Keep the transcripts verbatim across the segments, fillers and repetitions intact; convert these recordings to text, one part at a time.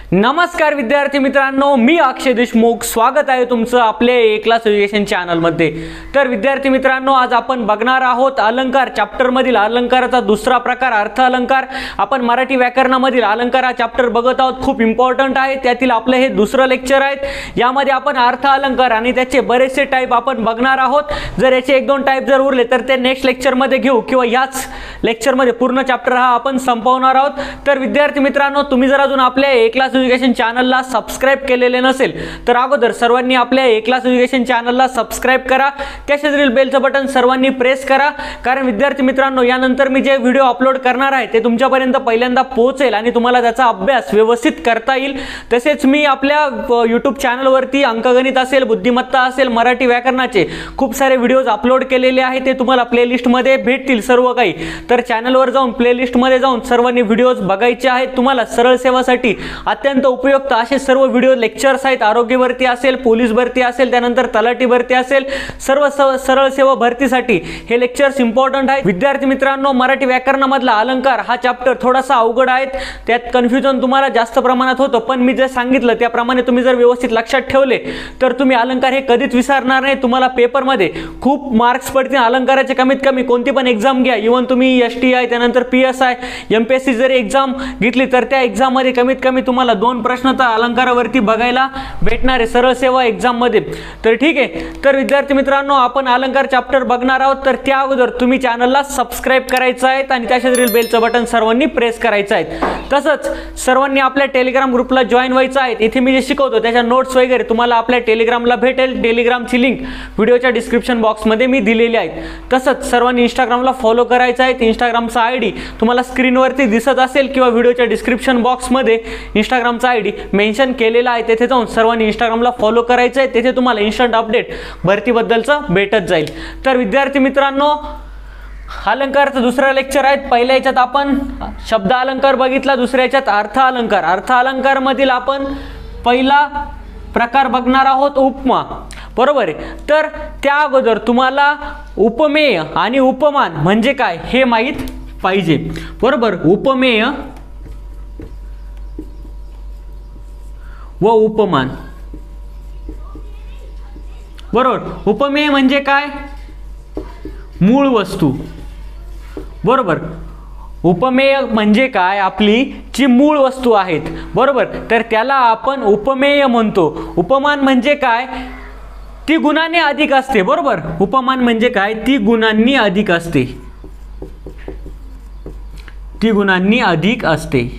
नमस्कार विद्यार्थी मित्रांनो, मी अक्षय देशमुख स्वागत आहे तुमचं आपले ए क्लास एज्युकेशन चॅनल मध्ये। तर विद्यार्थी मित्रांनो, आज आपण बघणार आहोत अलंकार चॅप्टर मधील अलंकाराचा दुसरा प्रकार अर्थ अलंकार। आपण मराठी व्याकरणामधील अलंकार हा चॅप्टर बघत आहोत, खूप इम्पॉर्टंट आहे। त्यातील आपले हे दुसरं लेक्चर आहे। यामध्ये आपण अर्थ अलंकार आणि त्याचे बरेचसे टाइप आपण बघणार आहोत। जर याचे एक दोन टाइप जर उरले तर ते नेक्स्ट लेक्चर मध्ये घेऊ किंवा याच लेक्चर मध्ये पूर्ण चॅप्टर हा आपण संपवणार आहोत। तर विद्यार्थी मित्रांनो, तुम्ही जर अजून आपल्या ए क्लास एज्युकेशन चॅनलला सबस्क्राइब केलेले नसेल तर अगोदर सर्वांनी आपल्या ए क्लास एज्युकेशन चॅनलला सबस्क्राइब करा। त्या शेजारील बेलचं बटन सर्वांनी प्रेस करा, कारण विद्यार्थी मित्रांनो, यानंतर मी जे व्हिडिओ अपलोड करणार आहे ते तुमच्यापर्यंत पहिल्यांदा पोहोचेल आणि तुम्हाला त्याचा अभ्यास व्यवस्थित करता येईल। तसेच मी आपल्या यूट्यूब चॅनलवरती अंकगणित असेल, बुद्धिमत्ता असेल, मराठी व्याकरणाचे खूप सारे व्हिडिओज अपलोड केलेले आहेत। ते तुम्हाला प्लेलिस्ट मध्ये भेटतील सर्व काही। तर चॅनलवर जाऊन प्लेलिस्ट मध्ये जाऊन सर्वांनी व्हिडिओज बघायचे आहेत। तुम्हाला सरळ सेवासाठी अत्यंत उपयुक्त असे सर्व व्हिडिओ लेक्चर्स आहेत। आरोग्य भरती असेल, पोलीस भरती असेल, त्यानंतर तलाठी भरती असेल, सर्व सरळ सेवा भरतीसाठी हे लेक्चर्स इम्पॉर्टंट आहेत। विद्यार्थी मित्रांनो, मराठी व्याकरणामधला अलंकार हा चॅप्टर थोडासा अवघड आहे, त्यात कन्फ्युजन तुम्हाला जास्त प्रमाणात होतं। पण मी जे सांगितलं त्याप्रमाणे तुम्ही जर व्यवस्थित लक्षात ठेवले तर तुम्ही अलंकार हे कधीच विसरणार नाही। तुम्हाला पेपरमध्ये खूप मार्क्स पडतील अलंकाराचे। कमीत कमी कोणती पण एक्झाम घ्या, इव्हन तुम्ही एस टी आय, त्यानंतर P S I, M P S C जरी एक्झाम घेतली तर त्या एक्झाम मध्ये कमीत कमी तुम्हाला दोन प्रश्न तर अलंकारावरती बघायला भेटणार आहे सरळ सेवा एक्झाम मध्ये। तर ठीक आहे, तर विद्यार्थी मित्रांनो, आपण अलंकार चॅप्टर बघणार आहोत। तर त्या अगोदर तुम्ही चॅनलला सबस्क्राइब करायचं आहे आणि त्या शेजारील बेलचं बटन सर्वांनी प्रेस करायचं आहे। तसंच सर्वांनी आपल्या टेलिग्राम ग्रुपला जॉईन व्हायचं आहे। इथे मी जे शिकवतो त्याच्या नोट्स वगैरे तुम्हाला आपल्या टेलिग्रामला भेटेल। टेलिग्रामची लिंक व्हिडिओच्या डिस्क्रिप्शन बॉक्समध्ये मी दिलेली आहे। तसंच सर्वांनी इंस्टाग्रामला फॉलो करायचं आहे। इंस्टाग्रामचा आयडी तुम्हाला स्क्रीनवरती दिसत असेल किंवा व्हिडिओच्या डिस्क्रिप्शन बॉक्समध्ये इंस्टाग्रामचा आयडी मेन्शन केलेला आहे। तेथे जाऊन सर्वांनी इंस्टाग्रामला फॉलो करायचं आहे। तेथे तुम्हाला इन्स्टंट अपडेट भरतीबद्दलचं भेटत जाईल। तर विद्यार्थी मित्रांनो, अलंकारचं दुसरा लेक्चर आहे। पहिल्या याच्यात आपण शब्द अलंकार बघितला, दुसऱ्या याच्यात अर्थ अलंकार। अर्थ अलंकार मधील आपण पहिला प्रकार बघणार आहोत उपमा, बरोबर आहे। तर त्या अगोदर तुम्हाला उपमेय आणि उपमान म्हणजे काय हे माहित पाहिजे, बरोबर। उपमेय व उपमान, बरोबर। उपमेय म्हणजे काय? मूळ वस्तू, बरोबर। उपमेय म्हणजे काय? आपली जी मूळ वस्तू आहेत, बरोबर, तर त्याला आपण उपमेय म्हणतो। उपमान म्हणजे काय? ती गुणांनी अधिक असते, बरोबर। उपमान म्हणजे काय? ती गुणांनी अधिक असते, ती गुणांनी अधिक असते,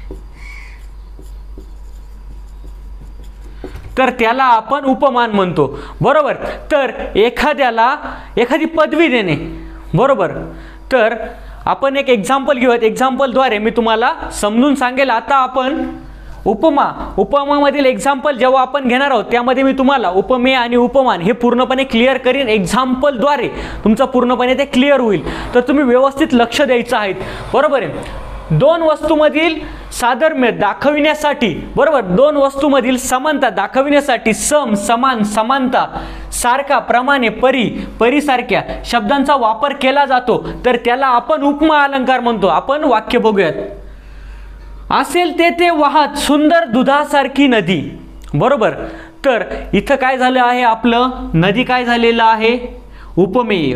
तर त्याला आपण उपमान म्हणतो, बरोबर। तर एखाद्याला एखादी पदवी देणे, बरोबर। तर आपण एक एक्झाम्पल घेऊयात, एक्झाम्पलद्वारे मी तुम्हाला समजून सांगेल। आता आपण उपमा उपमा मधील एक्झाम्पल जेव्हा आपण घेणार आहोत त्यामध्ये मी तुम्हाला उपमेय आणि उपमान हे पूर्णपणे क्लिअर करीन। एक्झाम्पलद्वारे तुमचं पूर्णपणे ते क्लिअर होईल, तर तुम्ही व्यवस्थित लक्ष द्यायचं आहे, बरोबर आहे। दोन वस्तूमधील साधर्म्य दाखविण्यासाठी, बरोबर, दोन वस्तूमधील समानता दाखविण्यासाठी सम, समान, समानता, सारखा, प्रमाणे, परी, परीसारख्या शब्दांचा वापर केला जातो, तर त्याला आपण उपमा अलंकार म्हणतो। आपण वाक्य बघूयात। असेल तेथे वाहत सुंदर दुधासारखी नदी, बरोबर। तर इथं काय झालं आहे? आपलं नदी काय झालेलं आहे? उपमेय,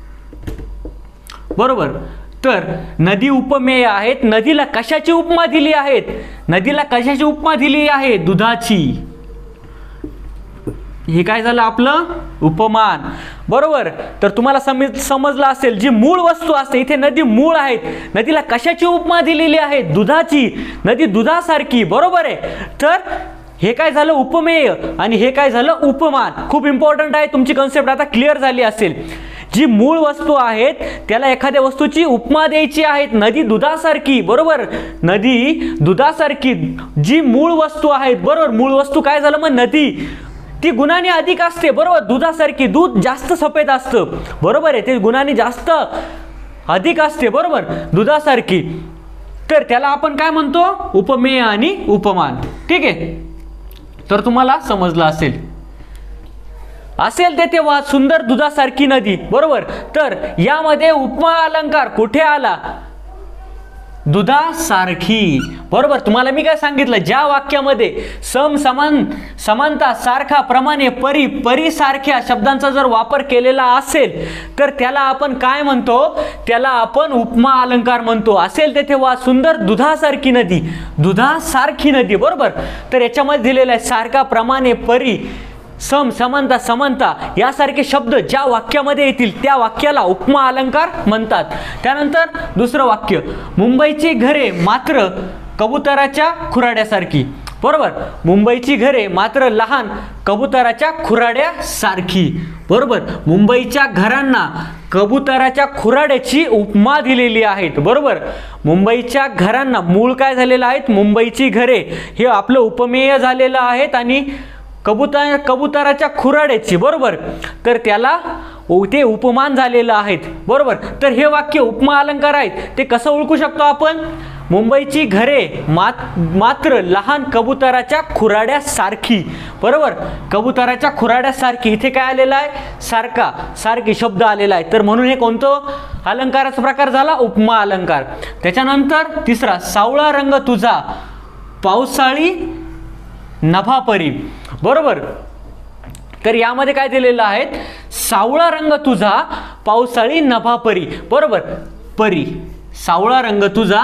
बरोबर। तर नदी उपमेय आहेत। नदीला कशाची उपमा दिली आहेत? नदीला कशाची उपमा दिली आहे? दुधाची। हे काय झालं? आपलं उपमान, बरोबर। तर तुम्हाला समज समजलं असेल, जी मूळ वस्तू असते, इथे नदी मूळ आहेत, नदीला कशाची उपमा दिलेली आहे? दुधाची। नदी दुधासारखी, बरोबर आहे। तर हे काय झालं? उपमेय आणि हे काय झालं? उपमान। खूप इम्पॉर्टंट आहे, तुमची कन्सेप्ट आता क्लिअर झाली असेल। जी मूळ वस्तू आहेत त्याला एखाद्या वस्तूची उपमा द्यायची आहे। नदी दुधासारखी, बरोबर, नदी दुधासारखी जी मूळ वस्तू आहेत, बरोबर। मूळ वस्तू काय झालं मग? नदी, ती गुणांनी अधिक असते, बरोबर। दुधासारखी, दूध जास्त सफेद असतं, बरोबर आहे, ते गुणांनी जास्त अधिक असते, बरोबर, दुधासारखी। तर त्याला आपण काय म्हणतो? उपमेय आणि उपमान, ठीक आहे। तर तुम्हाला समजलं असेल। असेल तेथे वा सुंदर दुधासारखी नदी, बरोबर। तर यामध्ये उपमा अलंकार कुठे आला? दुधासारखी. बरोबर. तुम्हाला मी काय सांगितलं, ज्या वाक्यामध्ये सम, समान, समानता, सारखा, प्रमाणे, परी, परी सारख्या शब्दांचा जर वापर केलेला असेल तर त्याला आपण काय म्हणतो, त्याला आपण उपमा अलंकार म्हणतो. असेल तेथे वा सुंदर दुधासारखी नदी, दुधासारखी नदी. बरोबर. तर याच्यामध्ये दिलेलं आहे सारखा, प्रमाणे, परी, सम, समानता, समानता यासारखे शब्द ज्या वाक्यामध्ये येतील त्या वाक्याला उपमा अलंकार म्हणतात. त्यानंतर दुसरं वाक्य, मुंबईची घरे मात्र कबुतराच्या खुराड्यासारखी. बरोबर. मुंबईची घरे मात्र लहान कबुतराच्या खुराड्यासारखी. बरोबर. मुंबईच्या घरांना कबुतराच्या खुराड्याची उपमा दिलेली आहेत. बरोबर. मुंबईच्या घरांना मूळ काय झालेलं आहे, मुंबईची घरे हे आपलं उपमेय झालेलं आहेत आणि कबुतर कबुतराच्या खुराड्याची. बरोबर. तर त्याला ते उपमान झालेलं आहेत. बरोबर. तर हे वाक्य उपमा अलंकार आहेत. ते कसं ओळखू शकतो आपण, मुंबईची घरे मात मात्र लहान कबुतराच्या खुराड्यासारखी. बरोबर. कबुतराच्या खुराड्यासारखी इथे काय आलेलं आहे, सारखा, सारखी शब्द आलेला आहे. तर म्हणून हे कोणतं अलंकाराचा प्रकार झाला, उपमा अलंकार. त्याच्यानंतर तिसरा, सावळा रंग तुझा पावसाळी नभापरी. बरोबर. तर यामध्ये काय दिलेलं आहे, सावळा रंग तुझा पावसाळी नभापरी. बरोबर. परी, सावळा रंग तुझा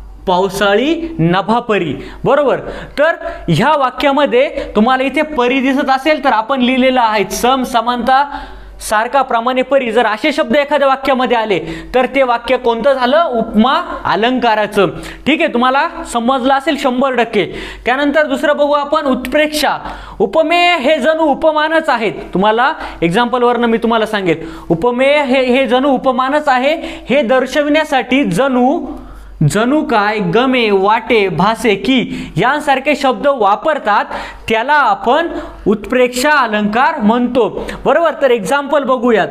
पावसाळी नभापरी. बरोबर. तर ह्या वाक्यामध्ये तुम्हाला इथे परी दिसत असेल तर आपण लिहिलेलं आहे सम, समानता, सारखा, प्रमाणे, परी. जर असे शब्द एखाद्या वाक्यामध्ये आले तर ते वाक्य कोणतं झालं, उपमा अलंकाराचं. ठीक आहे. तुम्हाला समजलं असेल शंभर टक्के. त्यानंतर दुसरं बघू आपण, उत्प्रेक्षा. उपमेय हे जणू उपमानच आहेत. तुम्हाला एक्झाम्पलवरनं मी तुम्हाला सांगेन, उपमेय हे हे जणू उपमानच आहे. हे दर्शविण्यासाठी जणू, जणू काय, गमे, वाटे, भासे, की यांसारखे शब्द वापरतात त्याला आपण उत्प्रेक्षा अलंकार म्हणतो. बरोबर. तर एक्झाम्पल बघूयात.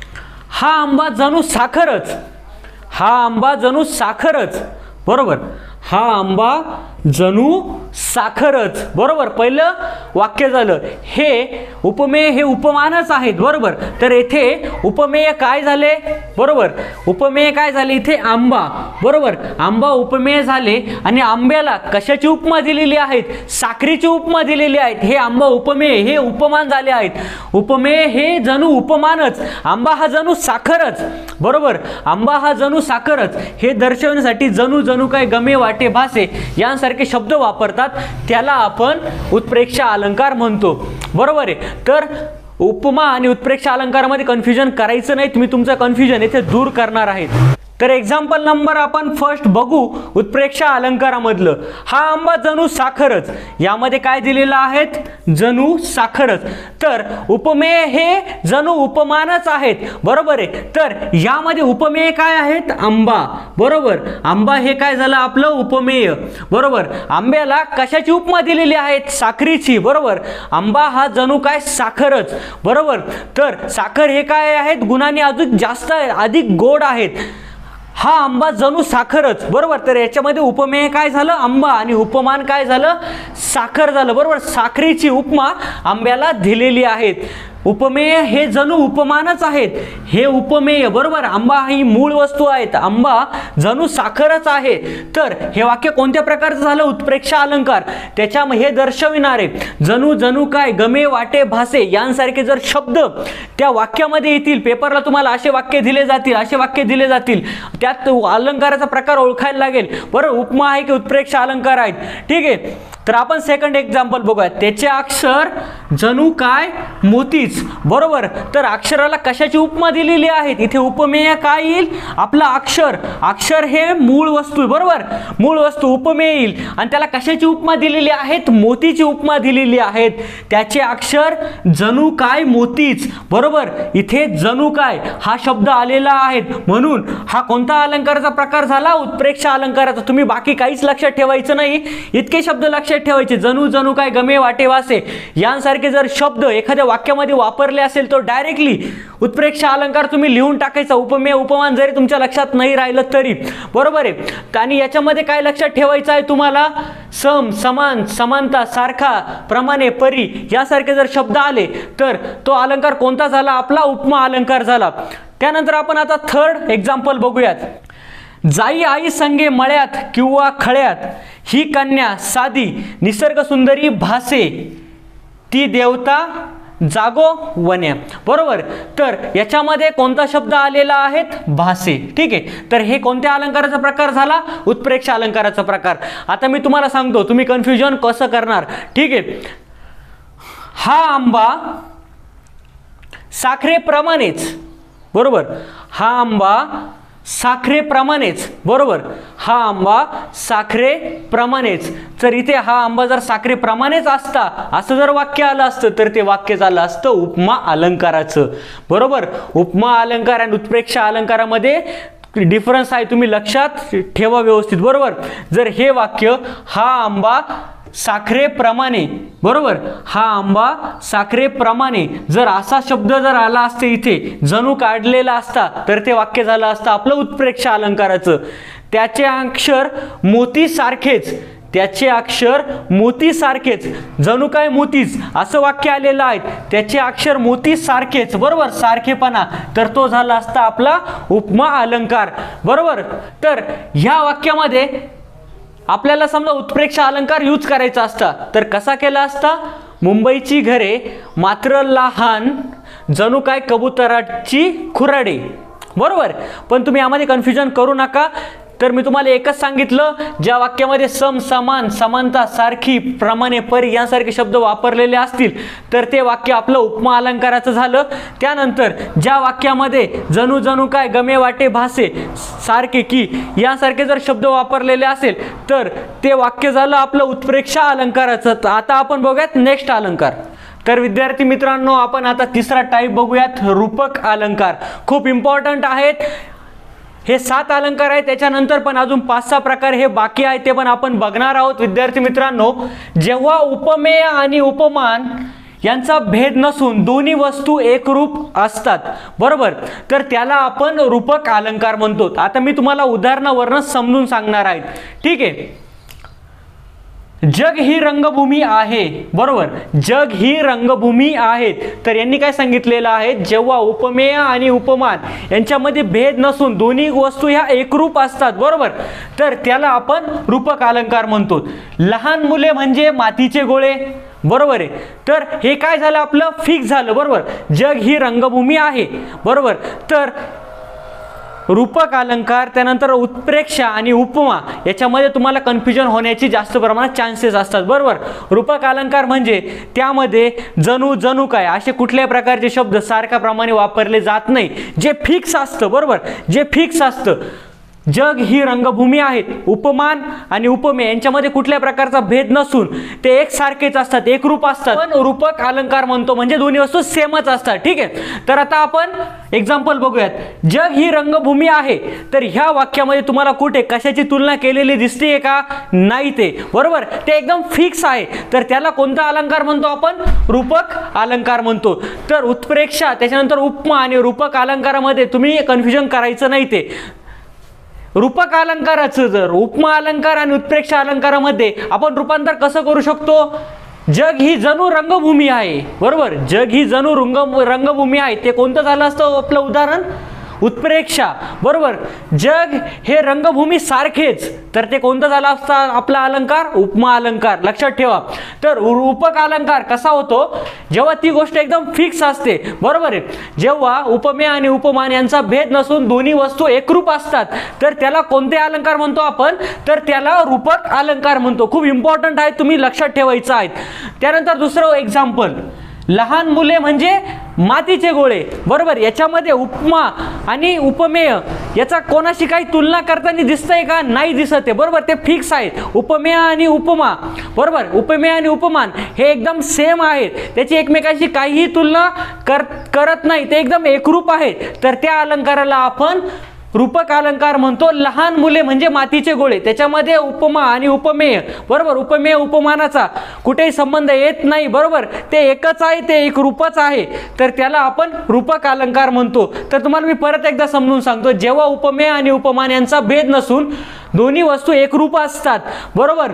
हा आंबा जणू साखरच, हा आंबा जणू साखरच. बरोबर. हा आंबा जणू साखरच. बरोबर. पहिलं वाक्य झालं. हे उपमेय हे उपमानच आहेत. बरोबर. तर येथे उपमेय काय झाले, बरोबर, उपमेय काय झाले इथे, आंबा. बरोबर. आंबा उपमेय झाले आणि आंब्याला कशाची उपमा दिलेली आहेत, साखरेची उपमा दिलेली आहेत. हे आंबा उपमेय हे उपमान झाले आहेत. उपमेय हे जणू उपमानच, आंबा हा जणू साखरच. बरोबर. आंबा हा जणू साखरच हे दर्शवण्यासाठी जणू, जणू काय, गमे, वाटे, भासे यांसारखे शब्द वापरतात त्याला आपण उत्प्रेक्षा अलंकार म्हणतो. बरोबर आहे. तर उपमा आणि उत्प्रेक्षा अलंकारामध्ये कन्फ्युजन करायचं नाही. मी तुमचं कन्फ्युजन इथे दूर करणार आहे. तर एक्झाम्पल नंबर आपण फर्स्ट बघू उत्प्रेक्षा अलंकारामधलं. हा आंबा जणू साखरच, यामध्ये काय दिलेलं आहेत, जणू साखरच. तर उपमेय हे जणू उपमानच आहेत. बरोबर आहे. तर यामध्ये उपमेय काय आहेत, आंबा. बरोबर. आंबा हे काय झालं आपलं उपमेय. बरोबर. आंब्याला कशाची उपमा दिलेली आहे, साखरेची. बरोबर. आंबा हा जणू काय साखरच. बरोबर. तर साखर हे काय आहेत, गुणांनी अजून जास्त अधिक गोड आहेत. हा आंबा जणू साखरच. बरोबर. तर याच्यामध्ये उपमेय काय झालं, आंबा, आणि उपमान काय झालं, साखर झालं. बरोबर. साखरेची उपमा आंब्याला दिलेली आहेत. उपमेय हे जणू उपमानच आहेत, हे उपमेय. बरोबर. आंबा ही मूळ वस्तू आहेत, आंबा जणू साखरच आहे. तर हे वाक्य कोणत्या प्रकारचं झालं, उत्प्रेक्षा अलंकार. त्याच्या हे दर्शविणारे जणू, जणू काय, गमे, वाटे, भासे यांसारखे जर शब्द त्या वाक्यामध्ये येतील, पेपरला तुम्हाला असे वाक्य दिले जातील, असे वाक्य दिले जातील, त्यात अलंकाराचा प्रकार ओळखायला लागेल. बरोबर. उपमा आहे की उत्प्रेक्षा अलंकार आहेत. ठीक आहे. तर आपण सेकंड एक्झाम्पल बघूया. त्याचे अक्षर जणू काय, मोतीच. बरोबर. तर अक्षराला कशाची उपमा दिलेली आहे, इथे उपमेय काय येईल, आपला अक्षर. अक्षर हे मूळ वस्तू. बरोबर. मूळ वस्तू उपमेय येईल आणि त्याला कशाची उपमा दिलेली आहेत, मोतीची उपमा दिलेली आहेत. त्याचे अक्षर जणू काय, मोतीच. बरोबर. इथे जणू काय हा शब्द आलेला आहे, म्हणून हा कोणता अलंकाराचा प्रकार झाला, उत्प्रेक्षा अलंकाराचा. तुम्ही बाकी काहीच लक्षात ठेवायचं नाही, इतके शब्द लक्षात ठेवायचे. जणू, जणू काय, गमे, वाटे, वासे यांसारखे जर शब्द एखाद्या वाक्यामध्ये वापरले असेल तर डायरेक्टली उत्प्रेक्षा अलंकार तुम्ही लिहून टाकायचा. उपमेय उपमान जरी तुमच्या लक्षात नाही राहिलं तरी. बरोबर आहे. आणि याच्यामध्ये काय लक्षात ठेवायचं आहे तुम्हाला, सम, समान, समानता, सारखा, प्रमाणे, परी यासारखे जर शब्द आले तर तो अलंकार कोणता झाला, आपला उपमा अलंकार झाला. त्यानंतर आपण आता थर्ड एक्झाम्पल बघूयात. जाई आई संगे मळ्यात किंवा खळ्यात, ही कन्या साधी निसर्ग सुंदरी भासे, ती देवता जागो वन्या. बरोबर. तर याच्यामध्ये कोणता शब्द आलेला आहेत? भासे. ठीक आहे. तर हे कोणत्या अलंकाराचा प्रकार झाला? उत्प्रेक्षा अलंकाराचा प्रकार. आता मी तुम्हाला सांगतो, तुम्ही कन्फ्युजन कसं करणार. ठीक आहे. हा आंबा साखरेप्रमाणेच, बरोबर, हा आंबा साखरेप्रमाणेच, बरोबर, हा आंबा साखरेप्रमाणेच. तर इथे हा आंबा जर साखरेप्रमाणेच असता असं जर वाक्य आलं असतं तर ते वाक्य झालं असतं उपमा अलंकाराचं. बरोबर. उपमा अलंकार आणि उत्प्रेक्षा अलंकारामध्ये डिफरन्स आहे, तुम्ही लक्षात ठेवा व्यवस्थित. बरोबर. जर हे वाक्य हा आंबा साखरेप्रमाणे, बरोबर, हा आंबा साखरेप्रमाणे जर असा शब्द जर आला असते इथे, जणू काढलेला असता, तर ते वाक्य झालं असतं आपलं उत्प्रेक्षा अलंकाराचं. त्याचे अक्षर मोती सारखेच, त्याचे अक्षर मोती सारखेच, जणू काय मोतीच असं वाक्य आलेलं आहे. त्याचे अक्षर मोती सारखेच, बरोबर, सारखेपणा, तर तो झाला असता आपला उपमा अलंकार. बरोबर. तर ह्या वाक्यामध्ये आपल्याला समजा उत्प्रेक्षा अलंकार यूज करायचा असता तर कसा केला असता? मुंबईची घरे मात्र लहान, जणू काय कबुतराची खुराडे. बरोबर. पण तुम्ही यामध्ये कन्फ्युजन करू नका. तर मी तुम्हाला एकच सांगितलं, ज्या वाक्यामध्ये सम, समान, समानता, सारखी, प्रमाणे, परी यासारखे शब्द वापरलेले असतील तर ते वाक्य आपलं उपमा अलंकाराचं झालं. त्यानंतर ज्या वाक्यामध्ये जणू जणू काय, गमे वाटे भासे, सारखे की यासारखे जर शब्द वापरलेले असेल तर ते वाक्य झालं आपलं उत्प्रेक्षा अलंकाराचं. आता आपण बघूयात नेक्स्ट अलंकार. तर विद्यार्थी मित्रांनो, आपण आता तिसरा टाईप बघूयात, रूपक अलंकार. खूप इम्पॉर्टंट आहेत हे. सात अलंकार आहेत, त्याच्यानंतर पण अजून पाच सहा प्रकार हे बाकी आहे, ते पण आपण बघणार आहोत. विद्यार्थी मित्रांनो, जेव्हा उपमेय आणि उपमान यांचा भेद नसून दोन्ही वस्तू एकरूप असतात, बरोबर, तर त्याला आपण रूपक अलंकार म्हणतो. आता मी तुम्हाला उदाहरणावरून समजून सांगणार आहे. ठीक आहे. जग ही रंगभूमी आहे, बरोबर, जग ही रंगभूमी आहे. तर यांनी काय सांगितलेलं आहे? जेव्हा उपमेय आणि उपमान यांच्यामध्ये भेद नसून दोन्ही वस्तू ह्या एकरूप असतात, बरोबर, तर त्याला आपण रूपक अलंकार म्हणतो. लहान मुले म्हणजे मातीचे गोळे, बरोबर आहे. तर हे काय झालं? आपलं फिक्स झालं. बरोबर. जग ही रंगभूमी आहे, बरोबर. तर रूपक अलंकार, त्यानंतर उत्प्रेक्षा आणि उपमा याच्यामध्ये तुम्हाला कन्फ्युजन होण्याची जास्त प्रमाणात चान्सेस असतात. बरोबर. रूपक अलंकार म्हणजे त्यामध्ये जणू जणू काय असे कुठल्याही प्रकारचे शब्द सारख्याप्रमाणे वापरले जात नाही, जे फिक्स असतं. बरोबर. जे फिक्स असतं. जग ही रंगभूमी आहेत. उपमान आणि उपमेय यांच्यामध्ये कुठल्या प्रकारचा भेद नसून ते एकसारखेच असतात, एकरूप असतात. पण रूपक अलंकार म्हणतो म्हणजे दोन्ही वस्तू सेमच असतात. ठीक आहे. तर आता आपण एक्झाम्पल बघूयात. जग ही रंगभूमी आहे, तर ह्या वाक्यामध्ये तुम्हाला कुठे कशाची तुलना केलेली दिसते का? नाही. ते बरोबर, ते एकदम फिक्स आहे. तर त्याला कोणता अलंकार म्हणतो आपण? रूपक अलंकार म्हणतो. तर उत्प्रेक्षा, त्याच्यानंतर उपमा आणि रूपक अलंकारामध्ये तुम्ही कन्फ्युजन करायचं नाही. ते रूपक अलंकाराचं जर उपमा अलंकार आणि उत्प्रेक्षा अलंकारामध्ये आपण रूपांतर कसं करू शकतो? जग ही जणू रंगभूमी आहे, बरोबर, जग ही जणू रंग रंगभूमी आहे. ते कोणतं झालं असतं आपलं उदाहरण? उत्प्रेक्षा. बरोबर. जग हे रंगभूमी सारखेच, तर ते कोणतं झालं असतं आपला अलंकार? उपमा अलंकार. लक्षात ठेवा. तर रूपक अलंकार कसा होतो? जेव्हा ती गोष्ट एकदम फिक्स असते, बरोबर आहे, जेव्हा उपमेय आणि उपमान यांचा भेद नसून दोन्ही वस्तू एकरूप असतात, तर त्याला कोणते अलंकार म्हणतो आपण? तर त्याला रूपक अलंकार म्हणतो. खूप इम्पॉर्टंट आहे, तुम्ही लक्षात ठेवायचं आहे. त्यानंतर दुसरं एक्झाम्पल, लहान मुले म्हणजे मातीचे गोळे, बरोबर. याच्यामध्ये उपमा आणि उपमेय याचा कोणाशी काही तुलना करताना दिसतंय का? नाही दिसत आहे, बरोबर. ते फिक्स आहेत. उपमेय आणि उपमा, बरोबर, उपमेय आणि उपमान हे एकदम सेम आहेत, त्याची एकमेकांशी काहीही तुलना कर करत नाही, ते एकदम एकरूप आहेत. तर त्या अलंकाराला आपण रूपक अलंकार म्हणतो. लहान मुले म्हणजे मातीचे गोळे, त्याच्यामध्ये उपमा आणि उपमेय, बरोबर, उपमेय उपमानाचा कुठेही संबंध येत नाही, बरोबर, ते एकच आहे, ते एक रूपच आहे. तर त्याला आपण रूपक अलंकार म्हणतो. तर तुम्हाला मी परत एकदा समजून सांगतो. जेव्हा उपमेय आणि उपमान यांचा भेद नसून दोन्ही वस्तू एकरूप असतात, बरोबर,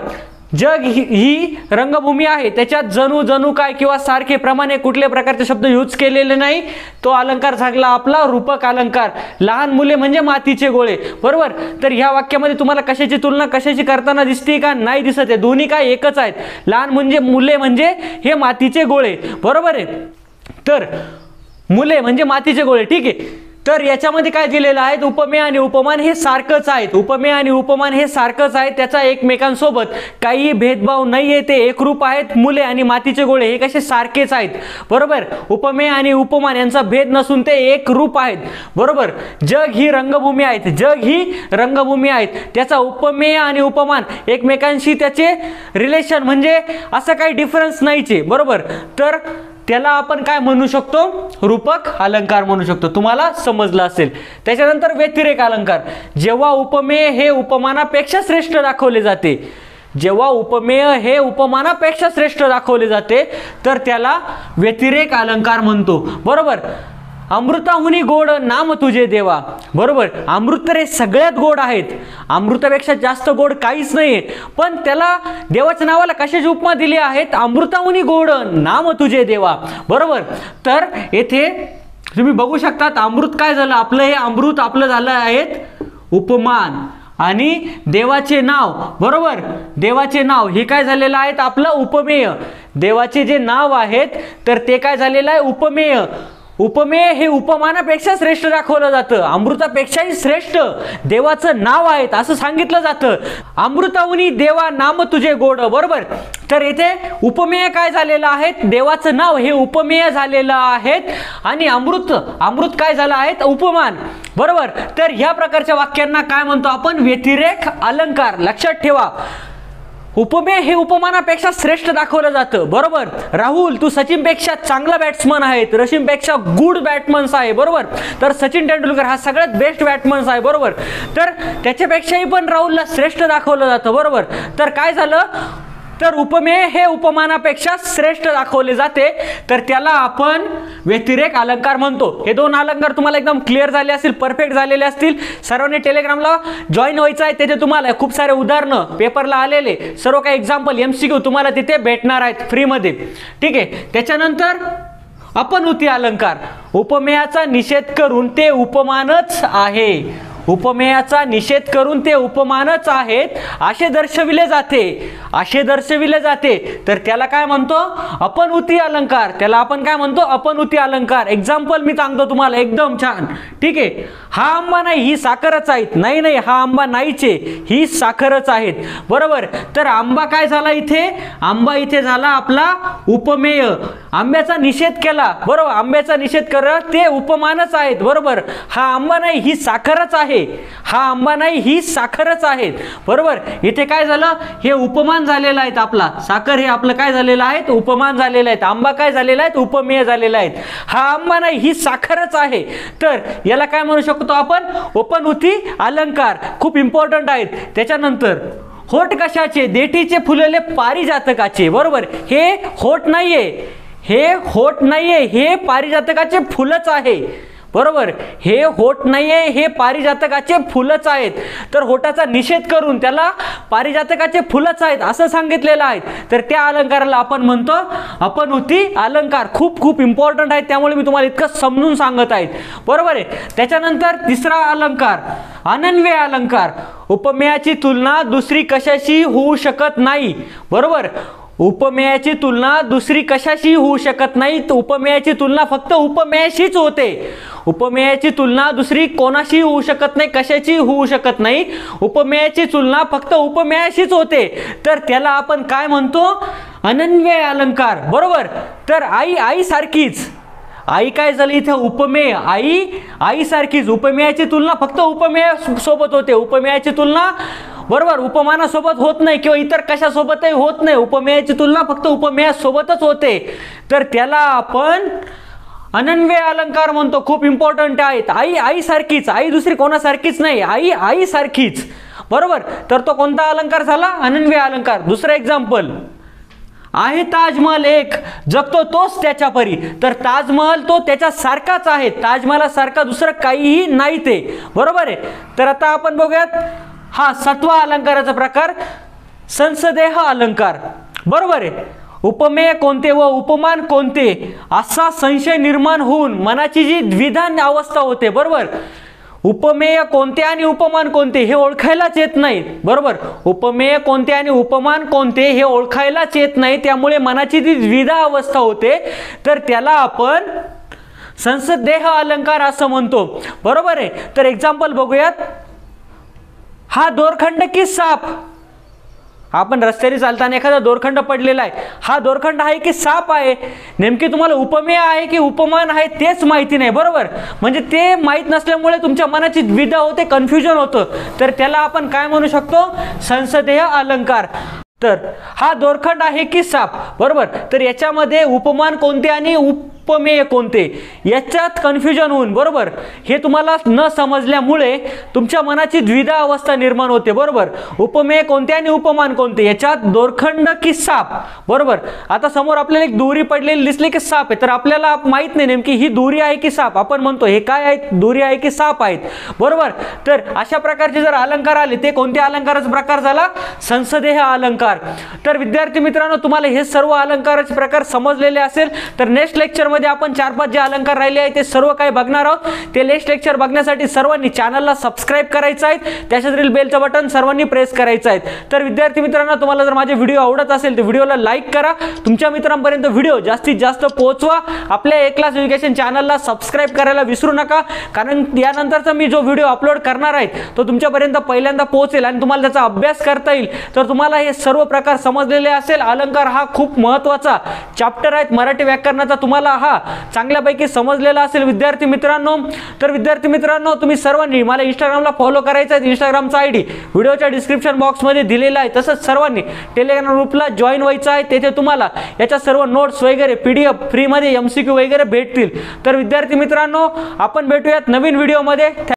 जग ही, ही रंगभूमी आहे, त्याच्यात जणू जणू काय किंवा सारखे प्रमाणे कुठल्या प्रकारचे शब्द यूज केलेले नाही, तो अलंकार झाला आपला रूपक अलंकार. लहान मुले म्हणजे मातीचे गोळे. बरोबर. तर ह्या वाक्यामध्ये तुम्हाला कशाची तुलना कशाची करताना दिसते का? नाही दिसत आहे. दोन्ही काय एकच आहेत. लहान म्हणजे मुले म्हणजे हे मातीचे गोळे. बरोबर आहे. तर मुले म्हणजे मातीचे गोळे. ठीक आहे. तर याच्यामध्ये काय दिलेलं आहे? उपमेय आणि उपमान हे सारखंच आहेत. उपमेय आणि उपमान हे सारखंच आहेत. त्याचा एकमेकांसोबत काही भेदभाव नाहीये. ते एकरूप आहेत. मुले आणि मातीचे गोळे हे कसे सारखेच आहेत. बरोबर. उपमेय आणि उपमान यांचा भेद नसून ते एकरूप आहेत. बरोबर. जग ही रंगभूमी आहेत. जग ही रंगभूमी आहेत. त्याचा उपमेय आणि उपमान एकमेकांशी त्याचे रिलेशन म्हणजे असं काही डिफरन्स नाहीचे. बरोबर. तर त्याला आपण काय म्हणू शकतो? रूपक अलंकार म्हणू शकतो. तुम्हाला समजलं असेल. त्याच्यानंतर व्यतिरेक अलंकार. जेव्हा उपमेय हे उपमानापेक्षा श्रेष्ठ दाखवले जाते, जेव्हा उपमेय हे उपमानापेक्षा श्रेष्ठ दाखवले जाते तर त्याला व्यतिरेक अलंकार म्हणतो. बरोबर. अमृताहुनी गोड नाम तुझे देवा. बरोबर. अमृत तर हे सगळ्यात गोड आहेत. अमृतापेक्षा जास्त गोड काहीच नाहीये. पण त्याला देवाच्या नावाला कशाची उपमा दिली आहेत? अमृताहुनी गोड नाम तुझे देवा. बरोबर. तर येथे तुम्ही बघू शकतात अमृत काय झालं आपलं? हे अमृत आपलं झालं आहेत उपमान आणि देवाचे नाव. बरोबर. देवाचे नाव हे काय झालेलं आहे? आपलं उपमेय. देवाचे जे नाव आहेत तर ते काय झालेलं आहे? उपमेय. उपमेय हे उपमानापेक्षा श्रेष्ठ दाखवलं जातं. अमृतापेक्षाही श्रेष्ठ देवाचं नाव आहे असं सांगितलं जातं. अमृताहुनी देवा नाम तुझे गोड. बरोबर. तर येथे उपमेय काय झालेलं आहे? देवाचं नाव हे उपमेय झालेलं आहे आणि अमृत अमृत काय झालं आहे? उपमान. बरोबर. तर ह्या प्रकारच्या वाक्यांना काय म्हणतो आपण? व्यतिरेक अलंकार. लक्षात ठेवा. उपमेय हे उपमानापेक्षा श्रेष्ठ दाखवलं जातं. बरोबर. राहुल तू सचिन पेक्षा चांगला बॅट्समन आहे, रशिम पेक्षा गुड बॅट्समन आहे. बरोबर. तर सचिन तेंडुलकर हा सगळ्यात बेस्ट बॅट्समन आहे. बरोबर. तर त्याच्यापेक्षाही पण राहुलला श्रेष्ठ दाखवलं जातं. बरोबर. तर काय झालं? तर उपमेय हे उपमानापेक्षा श्रेष्ठ दाखवले जाते तर त्याला आपण व्यतिरेक अलंकार म्हणतो. हे दोन अलंकार तुम्हाला एकदम क्लिअर झाले असतील, परफेक्ट झालेले असतील. सर्वांनी टेलिग्रामला जॉईन व्हायचं आहे. तिथे तुम्हाला खूप सारे उदाहरणं पेपरला आलेले सर्व काही एक्झाम्पल एमसीक्यू तुम्हाला तिथे भेटणार आहेत फ्रीमध्ये. ठीक आहे. त्याच्यानंतर अपनुती अलंकार. उपमेयाचा निषेध करून ते उपमानच आहे. उपमेयाचा निषेध करून ते उपमानच आहेत असे दर्शविले जाते. असे दर्शविले जाते तर त्याला काय म्हणतो? अपनुती अलंकार. त्याला आपण काय म्हणतो? अपनुती अलंकार. एक्झाम्पल मी सांगतो तुम्हाला एकदम छान. ठीक आहे. हा आंबा नाही ही साखरच आहेत. नाही नाही हा आंबा नाहीचे ही साखरच आहेत. बरोबर. तर आंबा काय झाला इथे? आंबा इथे झाला आपला उपमेय. आंब्याचा निषेध केला. बरोबर. आंब्याचा निषेध करत ते उपमानच आहेत. बरोबर. हा आंबा नाही ही साखरच आहे. हा आंबा नाही ही साखरच आहेत. बरोबर. इथे काय झालं? हे उपमान झालेलं आहे. आपला साखर हे आपलं काय झालेलं आहे? उपमान झालेलं आहे. आंबा काय झालेला आहे? उपमेय झालेला आहे. हा आंबा नाही ही साखरच आहे. तर याला काय म्हणू शकतो आपण? उपनुती अलंकार. खूप इम्पॉर्टंट आहेत. त्याच्यानंतर होठ कशाचे? देठीचे फुलले पारिजातकाचे. बरोबर. हे होठ नाहीये. हे होठ नाहीये. हे पारिजातकाचे फुलच आहे. बरोबर. हे होठ नाहीये. हे पारिजातकाचे फुलच आहेत. तर होठाचा निषेध करून त्याला पारिजातकाचे फुलच आहेत असं सांगितलेलं आहे. तर त्या अलंकाराला आपण म्हणतो अपनुती अलंकार. खूप खूप इम्पॉर्टंट आहे. त्यामुळे मी तुम्हाला इतकं समजून सांगत आहे. बरोबर आहे. त्याच्यानंतर तिसरा अलंकार अनन्वय अलंकार. उपमेयाची तुलना दुसरी कशाशी होऊ शकत नाही. बरोबर. उपमेयाची तुलना दुसरी कशाशी होऊ शकत नाही. उपमेयाची तुलना फक्त उपमेयाशीच होते. उपमेयाची तुलना दुसरी कोणाशी होऊ शकत नाही, कशाची होऊ शकत नाही. उपमेयाची तुलना फक्त उपमेयाशीच होते तर त्याला आपण काय म्हणतो? अनन्वय अलंकार. बरोबर. तर आई आई सारखीच. आई काय झाली इथे? उपमेय. आई आई सारखीच. उपमेयाची तुलना फक्त उपमेय सोबत होते. उपमेयाची तुलना बरोबर उपमानासोबत होत नाही किंवा इतर कशासोबतही होत नाही. उपमेयाची तुलना फक्त उपमेयासोबतच होते तर त्याला आपण अनन्वय अलंकार म्हणतो. खूप इम्पॉर्टंट आहेत. आई आई सारखीच. आई दुसरी कोणासारखीच नाही. आई आई सारखीच. बरोबर. तर तो कोणता अलंकार झाला? अनन्वय अलंकार. दुसरं एक्झाम्पल आहे ताजमहल एक, जगतो तोच त्याच्या परी. तर ताजमहल तो त्याच्या सारखाच आहे. ताजमहलासारखा दुसरं काहीही नाही ते. बरोबर आहे. तर आता आपण बघूयात हा सातवा अलंकाराचा प्रकार संसदेह अलंकार, बरोबर आहे. उपमेय कोणते व उपमान कोणते असा संशय निर्माण होऊन मनाची जी द्विधा अवस्था होते, बरोबर. उपमेय कोणते आणि उपमान कोणते हे ओळखायलाच येत नाही, बरोबर. उपमेय कोणते आणि उपमान कोणते हे ओळखायलाच येत नाही, त्यामुळे मनाची जी द्विधा अवस्था होते तर त्याला आपण संसदेह अलंकार असं म्हणतो, बरोबर आहे. तर एक्झाम्पल बघूयात. हा दोरखंड की साप. आपण रस्त्याने चालताना एखादा दोरखंड पडलेला आहे, हा दोरखंड आहे की साप आहे, नेमकी तुम्हाला उपमेय आहे की उपमान आहे तेच माहिती नाही, बरोबर. म्हणजे ते माहीत नसल्यामुळे तुमच्या मनाची द्विधा होते, कन्फ्युजन होतं, तर त्याला आपण काय म्हणू शकतो, संसदेय अलंकार. तर हा दोरखंड आहे की साप, बरोबर. तर याच्यामध्ये उपमान कोणते आणि उपमेय कोणते याच्यात कन्फ्युजन होऊन, बरोबर, हे तुम्हाला न समजल्यामुळे तुमच्या मनाची द्विधा अवस्था निर्माण होते, बरोबर. उपमेय कोणते आणि उपमान कोणते याच्यात दोरखंड की साप, बरोबर. आता समोर आपल्याला एक दोरी पडलेली दिसली की साप आहे, तर आपल्याला माहित नाही नेमकी ही दोरी आहे की साप. आपण म्हणतो हे काय आहे, दोरी आहे की साप आहेत, बरोबर. तर अशा प्रकारचे जर अलंकार आले ते कोणत्या अलंकाराचा प्रकार झाला, संसदेह अलंकार. तर विद्यार्थी मित्रांनो, तुम्हाला हे सर्व अलंकाराचे प्रकार समजलेले असेल. तर नेक्स्ट लेक्चर मध्ये आपण चार पाच जे अलंकार राहिले आहेत ते सर्व काही बघणार आहोत. ते नेक्स्ट लेक्चर बघण्यासाठी सर्वांनी चॅनलला सबस्क्राइब करायचं आहे, त्याच्यावरील बेलचं बटन सर्वांनी प्रेस करायचं आहे. तर विद्यार्थी मित्रांनो, तुम्हाला जर माझे व्हिडिओ आवडत असेल तर व्हिडिओला लाईक करा, तुमच्या मित्रांपर्यंत व्हिडिओ जास्तीत जास्त पोहोचवा. आपल्या ए क्लास एज्युकेशन चॅनलला सबस्क्राइब करायला विसरू नका, कारण यानंतरचा मी जो व्हिडिओ अपलोड करणार आहे तो तुमच्यापर्यंत पहिल्यांदा पोहोचेल आणि तुम्हाला त्याचा अभ्यास करता येईल. तर तुम्हाला हे सर्व प्रकार समजलेले असेल. अलंकार हा खूप महत्त्वाचा चॅप्टर आहे मराठी व्याकरणाचा, तुम्हाला हा चांगल्यापैकी समजलेला असेल विद्यार्थी मित्रांनो. तर विद्यार्थी मित्रांनो, तुम्ही सर्वांनी मला इंस्टाग्रामला फॉलो करायचं आहे. इंस्टाग्रामचा आयडी व्हिडिओच्या डिस्क्रिप्शन बॉक्समध्ये दिलेला आहे. तसंच सर्वांनी टेलिग्राम ग्रुपला जॉईन व्हायचं आहे. तेथे तुम्हाला याच्या सर्व नोट्स वगैरे पीडीएफ फ्रीमध्ये एमसीक्यू वगैरे भेटतील. तर विद्यार्थी मित्रांनो, आपण भेटूयात नवीन व्हिडिओमध्ये.